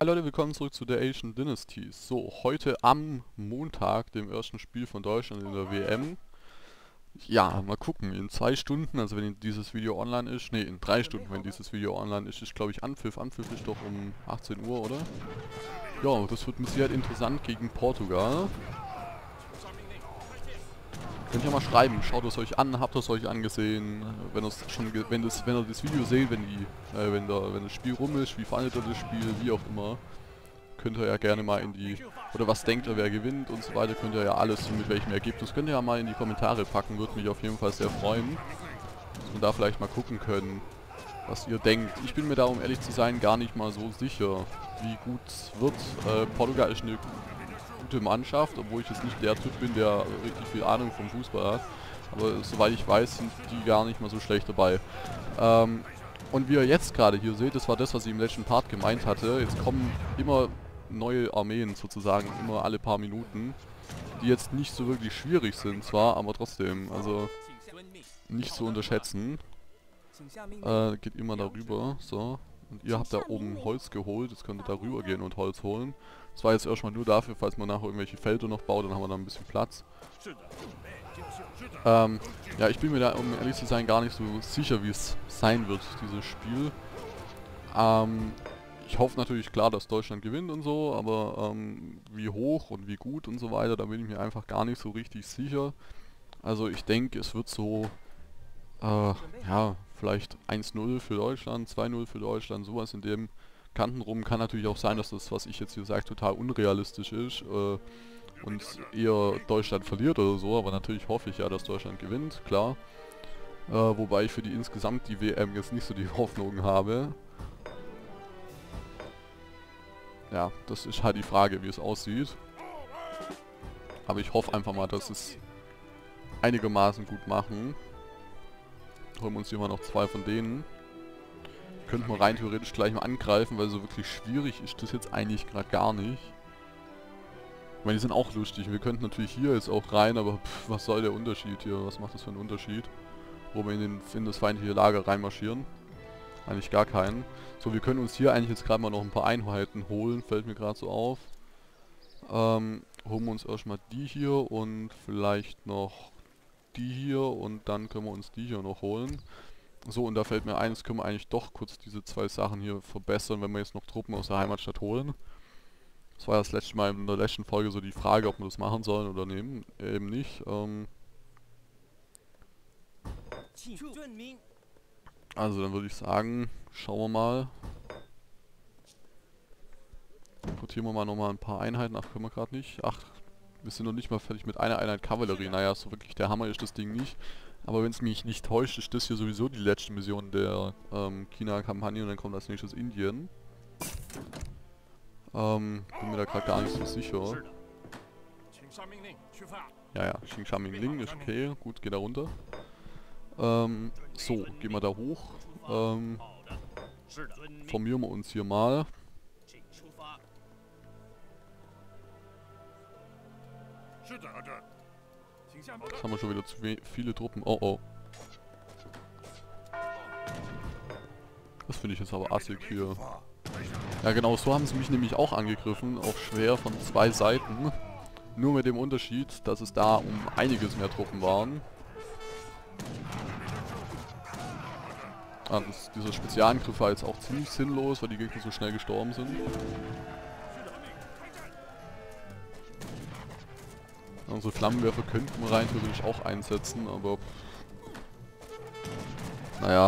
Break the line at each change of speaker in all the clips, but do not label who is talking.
Hallo Leute, willkommen zurück zu der Asian Dynasties. So, heute am Montag, dem ersten Spiel von Deutschland in der WM. Ja, mal gucken, in 2 Stunden, also wenn dieses Video online ist, ne, in 3 Stunden, wenn dieses Video online ist glaube ich Anpfiff. Anpfiff ist doch um 18 Uhr, oder? Ja, das wird mit Sicherheit interessant gegen Portugal. Könnt ihr mal schreiben, schaut es euch an, habt es euch angesehen, wenn ihr das Video seht, wenn das Spiel rum ist, wie fandet ihr das Spiel, wie auch immer. Könnt ihr ja gerne mal oder was denkt ihr, wer gewinnt und so weiter, könnt ihr ja alles, mit welchem Ergebnis, könnt ihr ja mal in die Kommentare packen, würde mich auf jeden Fall sehr freuen, dass wir da vielleicht mal gucken können, was ihr denkt. Ich bin mir da, um ehrlich zu sein, gar nicht mal so sicher, wie gut es wird. Portugal ist eine gute Mannschaft, obwohl ich jetzt nicht der Typ bin, der richtig viel Ahnung vom Fußball hat, aber soweit ich weiß, sind die gar nicht mal so schlecht dabei. Und wie ihr jetzt gerade hier seht, das war das, was ich im letzten Part gemeint hatte. Jetzt kommen immer neue Armeen sozusagen, immer alle paar Minuten, die jetzt nicht so wirklich schwierig sind zwar, aber trotzdem, also nicht zu unterschätzen. Geht immer darüber, so. Und ihr habt da oben Holz geholt, jetzt könnt ihr da rüber gehen und Holz holen. Das war jetzt erstmal nur dafür, falls man nachher irgendwelche Felder noch baut, dann haben wir da ein bisschen Platz. Ja, ich bin mir da, um ehrlich zu sein, gar nicht so sicher, wie es sein wird, dieses Spiel. Ich hoffe natürlich klar, dass Deutschland gewinnt und so, aber wie hoch und wie gut und so weiter, da bin ich mir einfach gar nicht so richtig sicher. Also ich denke, es wird so, ja, vielleicht 1-0 für Deutschland, 2-0 für Deutschland, sowas in dem Kanten rum. Kann natürlich auch sein, dass das, was ich jetzt hier sage, total unrealistisch ist und eher Deutschland verliert oder so, aber natürlich hoffe ich ja, dass Deutschland gewinnt, klar. Wobei ich für die WM jetzt nicht so die Hoffnung habe. Ja, das ist halt die Frage, wie es aussieht. Aber ich hoffe einfach mal, dass es einigermaßen gut machen. Holen wir uns hier mal noch 2 von denen. Könnten wir rein theoretisch gleich mal angreifen, weil so wirklich schwierig ist das jetzt eigentlich gerade gar nicht. Ich meine, die sind auch lustig. Wir könnten natürlich hier jetzt auch rein, aber was soll der Unterschied hier? Was macht das für einen Unterschied? Wo wir in das feindliche Lager reinmarschieren? Eigentlich gar keinen. So, wir können uns hier eigentlich jetzt gerade mal noch ein paar Einheiten holen, fällt mir gerade so auf. Holen wir uns erstmal die hier und vielleicht noch die hier und dann können wir uns die hier noch holen. So, und da fällt mir ein, jetzt können wir eigentlich doch kurz diese 2 Sachen hier verbessern, wenn wir jetzt noch Truppen aus der Heimatstadt holen. Das war ja das letzte Mal in der letzten Folge so die Frage, ob wir das machen sollen oder nehmen. Eben nicht. Also dann würde ich sagen, schauen wir mal. Importieren wir mal nochmal ein paar Einheiten. Ach, können wir gerade nicht. Ach, wir sind noch nicht mal fertig mit einer Einheit Kavallerie. Naja, so wirklich der Hammer ist das Ding nicht. Aber wenn es mich nicht täuscht, ist das hier sowieso die letzte Mission der China-Kampagne und dann kommt als nächstes Indien. Bin mir da gerade gar nicht so sicher. Ja, ja, Xing Ming Ling ist okay. Gut, geht da runter. So, gehen wir da hoch. Formieren wir uns hier mal. Jetzt haben wir schon wieder zu viele Truppen. Oh oh. Das finde ich jetzt aber assig hier. Ja genau, so haben sie mich nämlich auch angegriffen. Auch schwer von 2 Seiten. Nur mit dem Unterschied, dass es da um einiges mehr Truppen waren. Dieser Spezialangriff war jetzt auch ziemlich sinnlos, weil die Gegner so schnell gestorben sind. Unsere Flammenwerfer könnten wir rein theoretisch auch einsetzen, aber naja.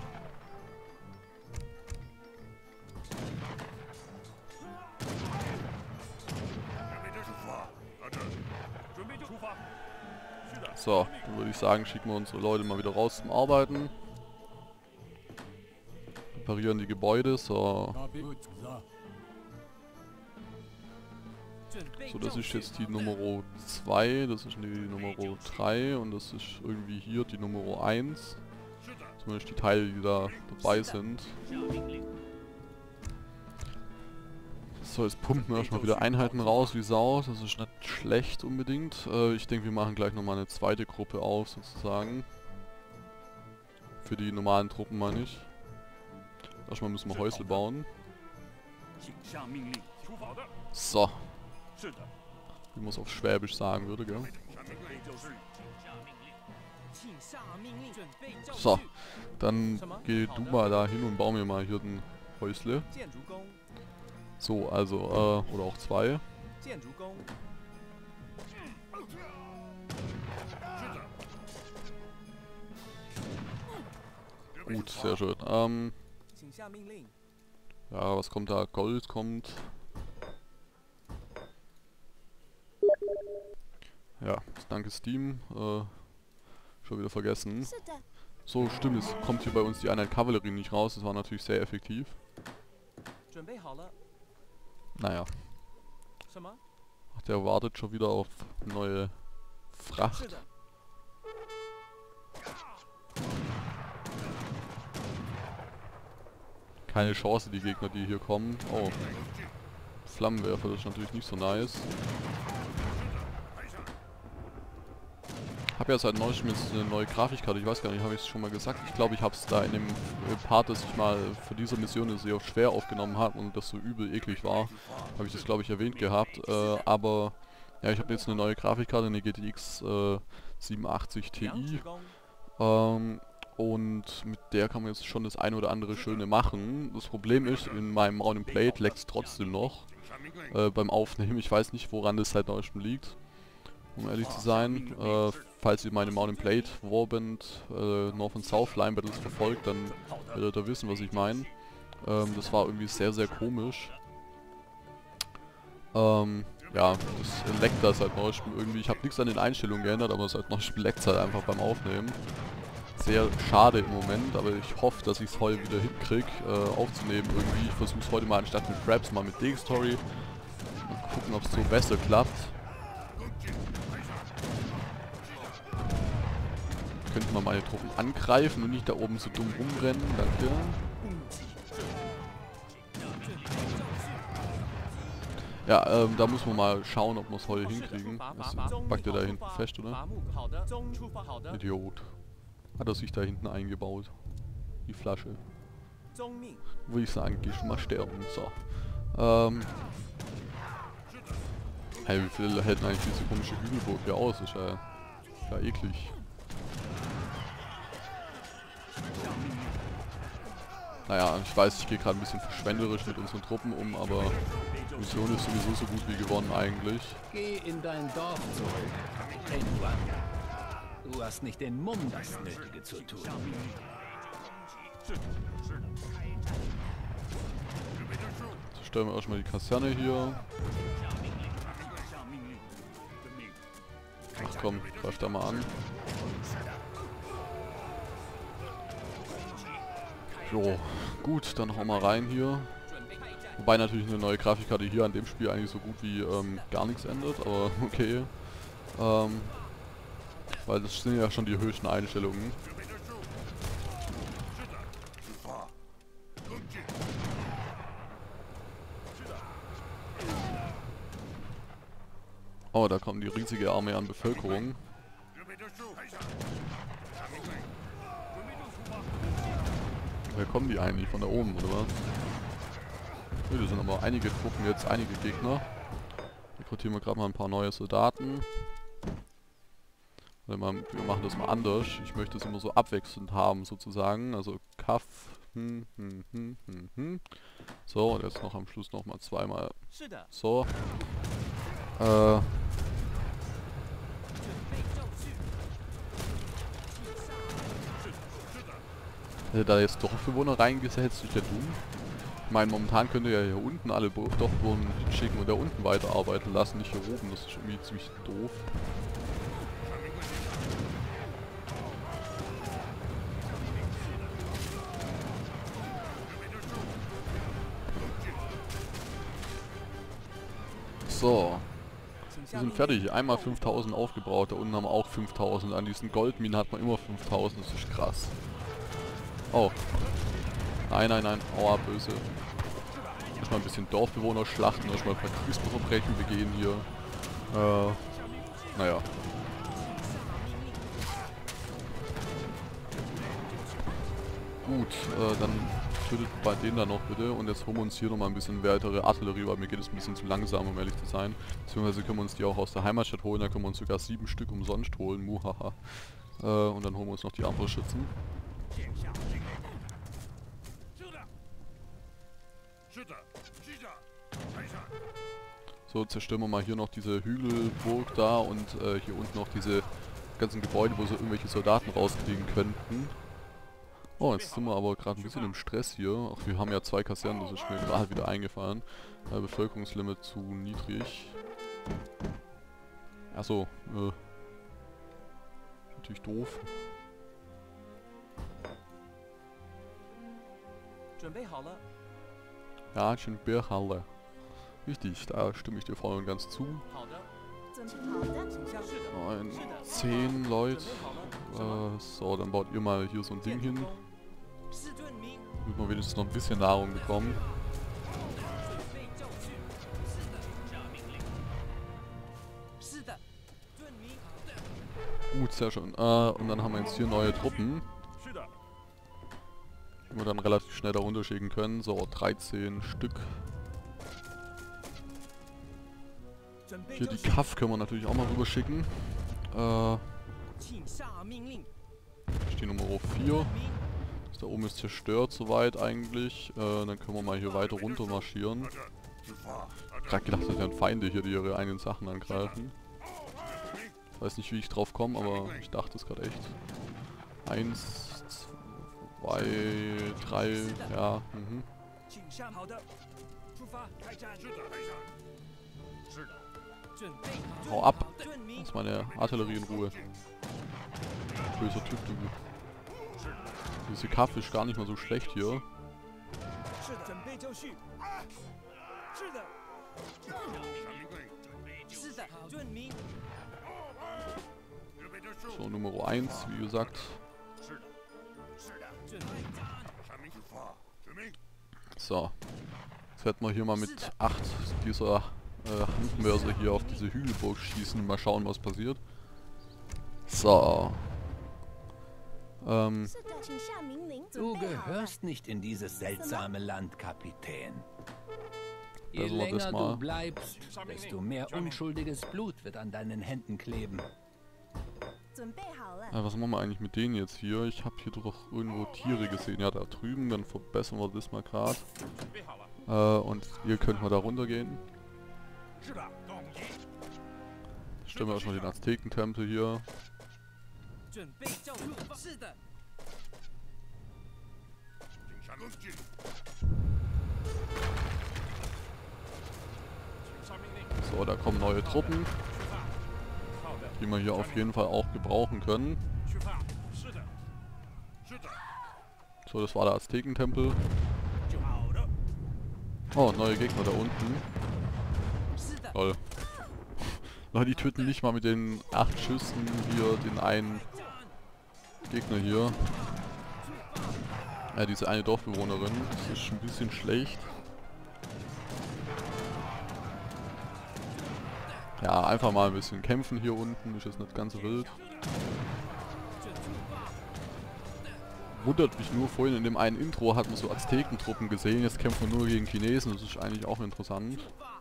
So, dann würde ich sagen, schicken wir unsere Leute mal wieder raus zum Arbeiten. Reparieren die Gebäude, so. So, das ist jetzt die Nummer 2, das ist die Nummer 3 und das ist irgendwie hier die Nummer 1. Zumindest die Teile, die da dabei sind. So, jetzt pumpen wir erstmal wieder Einheiten raus wie Sau. Das ist nicht schlecht unbedingt. Ich denke, wir machen gleich nochmal eine zweite Gruppe auf, sozusagen. Für die normalen Truppen meine ich. Erstmal müssen wir Häusle bauen. So. Wie man es auf Schwäbisch sagen würde, gell? So. Dann geh du mal da hin und bau mir mal hier ein Häusle. So, also, oder auch zwei. Gut, sehr schön. Ja, was kommt da? Gold kommt. Ja, danke Steam. Schon wieder vergessen. So, stimmt, es kommt hier bei uns die Einheit Kavallerie nicht raus. Das war natürlich sehr effektiv. Naja. Ach, der wartet schon wieder auf neue Fracht. Keine Chance, die Gegner, die hier kommen. Oh. Flammenwerfer, das ist natürlich nicht so nice. Ich habe ja seit neuestem jetzt eine neue Grafikkarte, ich weiß gar nicht, habe ich es schon mal gesagt? Ich glaube, ich habe es da in dem Part, das ich mal für diese Mission sehr schwer aufgenommen habe und das so übel eklig war, habe ich das glaube ich erwähnt gehabt, aber ja, ich habe jetzt eine neue Grafikkarte, eine GTX 87 Ti und mit der kann man jetzt schon das ein oder andere Schöne machen. Das Problem ist, in meinem Mount & Blade leckt es trotzdem noch beim Aufnehmen. Ich weiß nicht, woran das seit neuestem liegt, um ehrlich zu sein. Falls ihr meine Mount & Blade Warband North und South Line Battles verfolgt, dann werdet ihr wissen, was ich meine. Das war irgendwie sehr, sehr komisch. Ja, das leckt da seit neuestem irgendwie. Ich habe nichts an den Einstellungen geändert, aber seit neuestem leckt es halt einfach beim Aufnehmen. Sehr schade im Moment, aber ich hoffe, dass ich es heute wieder hinkriege, aufzunehmen irgendwie. Ich versuche es heute mal anstatt mit Fraps mal mit DX-Story. Mal gucken, ob es so besser klappt. Könnte man meine Truppen angreifen und nicht da oben so dumm rumrennen. Danke. Ja, da muss man mal schauen, ob wir es heute hinkriegen. Was packt ihr da hinten fest, oder? Idiot. Hat er sich da hinten eingebaut. Die Flasche. Würde ich sagen, geh schon mal sterben. So. Hey, wie viel hält eigentlich diese komische Hügelburg hier aus? Ist ja eklig. Naja, ich weiß, ich gehe gerade ein bisschen verschwenderisch mit unseren Truppen um, aber die Mission ist sowieso so gut wie gewonnen eigentlich.
Geh in dein Dorf zurück. Irgendwann. Du hast nicht den Mumm, das Nötige zu tun.
Zerstören wir erstmal die Kaserne hier. Ach komm, greif da mal an. Jo, gut, dann hauen wir rein hier. Wobei natürlich eine neue Grafikkarte hier an dem Spiel eigentlich so gut wie gar nichts ändert, aber okay. Weil das sind ja schon die höchsten Einstellungen. Oh, da kommt die riesige Armee an Bevölkerung. Woher kommen die eigentlich? Von da oben, oder was? Ja, da sind aber einige Truppen jetzt, einige Gegner. Rekrutieren wir gerade mal ein paar neue Soldaten. Wir machen das mal anders. Ich möchte es immer so abwechselnd haben, sozusagen. Also Kaff. So, und jetzt noch am Schluss nochmal zweimal. So. Hätte da jetzt Dorfbewohner reingesetzt, ist ja dumm. Ich meine, momentan könnt ihr ja hier unten alle Dorfbewohner hinschicken und da unten weiterarbeiten lassen, nicht hier oben. Das ist irgendwie ziemlich doof. So. Wir sind fertig. Einmal 5000 aufgebaut. Da unten haben wir auch 5000. An diesen Goldminen hat man immer 5000. Das ist krass. Oh. Nein, nein, nein. Aua, böse. Erstmal ein bisschen Dorfbewohner schlachten. Erstmal ein paar Kriegsverbrechen begehen hier. Naja. Gut, dann tötet bei denen dann noch bitte. Und jetzt holen wir uns hier nochmal ein bisschen weitere Artillerie, weil mir geht es ein bisschen zu langsam, um ehrlich zu sein. Beziehungsweise können wir uns die auch aus der Heimatstadt holen, da können wir uns sogar 7 Stück umsonst holen. Muhaha. Und dann holen wir uns noch die Armbrustschützen. So, zerstören wir mal hier noch diese Hügelburg da und hier unten noch diese ganzen Gebäude, wo sie irgendwelche Soldaten rauskriegen könnten. Oh, jetzt sind wir aber gerade ein bisschen im Stress hier. Ach, wir haben ja 2 Kasernen, das ist mir gerade wieder eingefallen. Bevölkerungslimit zu niedrig. Achso, natürlich doof. Ja, schon Bärhalle. Richtig, da stimme ich dir voll und ganz zu. 10 Leute. So, dann baut ihr mal hier so ein Ding hin. Damit wir wenigstens noch ein bisschen Nahrung bekommen. Gut, sehr schön. Und dann haben wir jetzt hier neue Truppen. Die wir dann relativ schnell da runterschicken können. So, 13 Stück. Hier die Kaff können wir natürlich auch mal rüberschicken. Die Nummer 4. Das da oben ist zerstört soweit eigentlich. Dann können wir mal hier weiter runter marschieren. Ich hab grad gedacht, das wären Feinde hier, die ihre eigenen Sachen angreifen. Ich weiß nicht, wie ich drauf komme, aber ich dachte es gerade echt. 1, 2, 3, ja, Hau ab! Lass meine Artillerie in Ruhe. Böser Typ, du. Diese Kaffee ist gar nicht mal so schlecht hier. So, Nummer 1, wie gesagt. So. Jetzt werden wir hier mal mit 8 dieser Handmörser hier auf diese Hügelburg schießen und mal schauen, was passiert. So.
Du gehörst nicht in dieses seltsame Land, Kapitän. Je
Also
länger du bleibst, desto mehr unschuldiges Blut wird an deinen Händen kleben.
Was machen wir eigentlich mit denen jetzt hier? Ich habe hier doch irgendwo Tiere gesehen. Ja, da drüben. Dann verbessern wir das mal gerade. Und hier könnten wir da runtergehen. Stellen wir erstmal den Aztekentempel hier. So, da kommen neue Truppen, die wir hier auf jeden Fall auch gebrauchen können. So, das war der Aztekentempel. Oh, neue Gegner da unten. Toll. Leute, die töten nicht mal mit den 8 Schüssen hier den einen Gegner hier. Ja, diese eine Dorfbewohnerin. Das ist ein bisschen schlecht. Ja, einfach mal ein bisschen kämpfen hier unten. Ist jetzt nicht ganz so wild. Wundert mich nur, vorhin in dem einen Intro hat man so Aztekentruppen gesehen. Jetzt kämpfen wir nur gegen Chinesen. Das ist eigentlich auch interessant.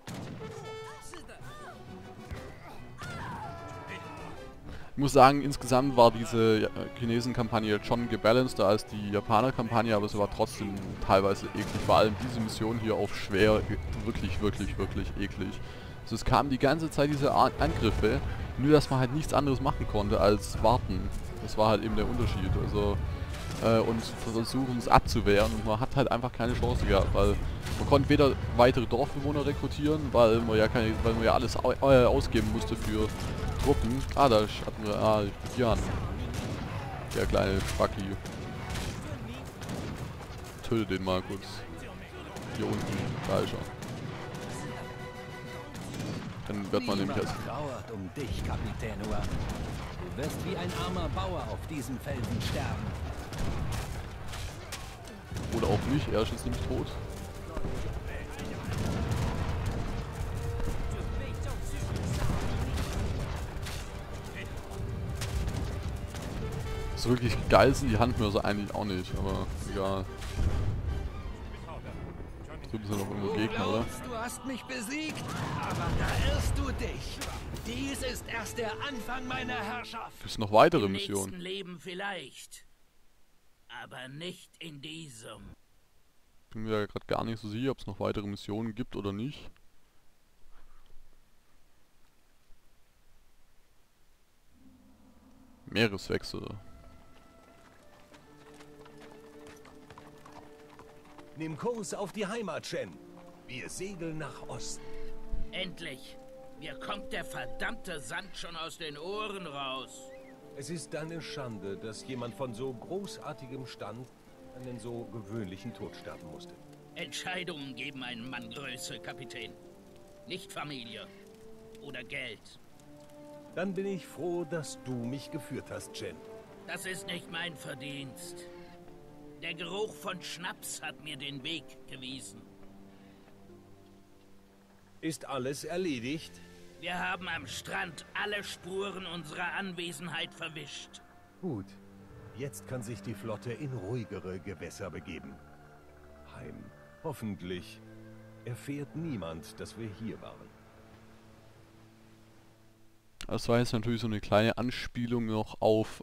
Ich muss sagen, insgesamt war diese Chinesen-Kampagne schon gebalanceder als die Japaner-Kampagne, aber es war trotzdem teilweise eklig. Vor allem diese Mission hier auf schwer, wirklich eklig. Also es kamen die ganze Zeit diese Angriffe, nur dass man halt nichts anderes machen konnte als warten. Das war halt eben der Unterschied. Also und versuchen es abzuwehren, und man hat halt einfach keine Chance gehabt, weil man konnte weder weitere Dorfbewohner rekrutieren, weil man ja alles ausgeben musste für Truppen. Ah, da hatten wir, Jan. Der kleine Spacki. Töte den mal kurz. Hier unten, da ist er. Dann wird man nämlich als...
trauert um dich, Kapitän Hua. Du wirst wie ein armer Bauer auf diesem Felsen sterben.
Oder auch nicht, er ist jetzt nämlich tot. So wirklich geil sind die Handmörser eigentlich auch nicht, aber egal. drüben sind noch irgendwo Gegner, oder?
Du hast mich besiegt, aber da irrst du dich. Dies ist erst der Anfang meiner Herrschaft.
Gibt es noch weitere
Im
Missionen?
nächsten Leben vielleicht, aber nicht in diesem.
Bin mir gerade gar nicht so sicher, ob es noch weitere Missionen gibt oder nicht. Meereswechsel.
Nimm Kurs auf die Heimat, Shen. Wir segeln nach Osten.
Endlich! Mir kommt der verdammte Sand schon aus den Ohren raus.
Es ist eine Schande, dass jemand von so großartigem Stand einen so gewöhnlichen Tod sterben musste.
Entscheidungen geben einem Mann Größe, Kapitän. Nicht Familie. Oder Geld.
Dann bin ich froh, dass du mich geführt hast, Shen.
Das ist nicht mein Verdienst. Der Geruch von Schnaps hat mir den Weg gewiesen.
Ist alles erledigt?
Wir haben am Strand alle Spuren unserer Anwesenheit verwischt.
Gut. Jetzt kann sich die Flotte in ruhigere Gewässer begeben. Heim. Hoffentlich erfährt niemand, dass wir hier waren.
Das war jetzt natürlich so eine kleine Anspielung noch auf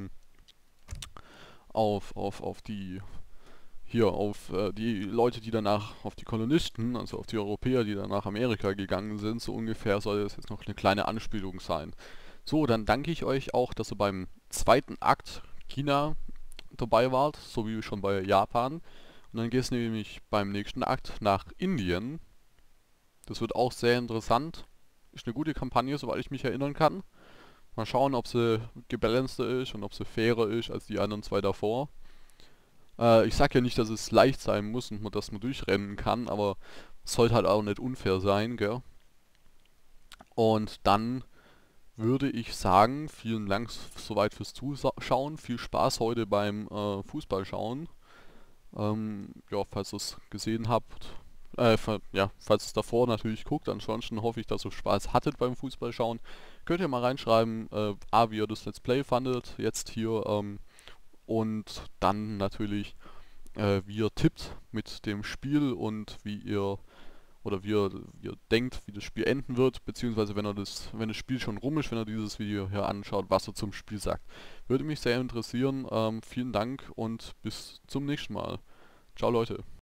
die die Leute, die danach, auf die Kolonisten, also auf die Europäer, die dann nach Amerika gegangen sind. So ungefähr soll das jetzt noch eine kleine Anspielung sein. So, dann danke ich euch auch, dass ihr beim zweiten Akt China dabei wart, so wie schon bei Japan. Und dann geht es nämlich beim nächsten Akt nach Indien. Das wird auch sehr interessant. Ist eine gute Kampagne, soweit ich mich erinnern kann. Mal schauen, ob sie gebalanceder ist und ob sie fairer ist als die anderen zwei davor. Ich sag ja nicht, dass es leicht sein muss und dass man durchrennen kann, aber es sollte halt auch nicht unfair sein, gell? Und dann würde ich sagen, vielen Dank soweit fürs Zuschauen. Viel Spaß heute beim Fußballschauen. Ja, falls ihr es gesehen habt, falls ihr es davor natürlich guckt, ansonsten hoffe ich, dass ihr Spaß hattet beim Fußballschauen. Könnt ihr mal reinschreiben, wie ihr das Let's Play fandet, jetzt hier, und dann natürlich, wie ihr tippt mit dem Spiel und wie ihr denkt, wie das Spiel enden wird, beziehungsweise wenn das Spiel schon rum ist, wenn ihr dieses Video hier anschaut, was ihr zum Spiel sagt. Würde mich sehr interessieren. Vielen Dank und bis zum nächsten Mal. Ciao Leute.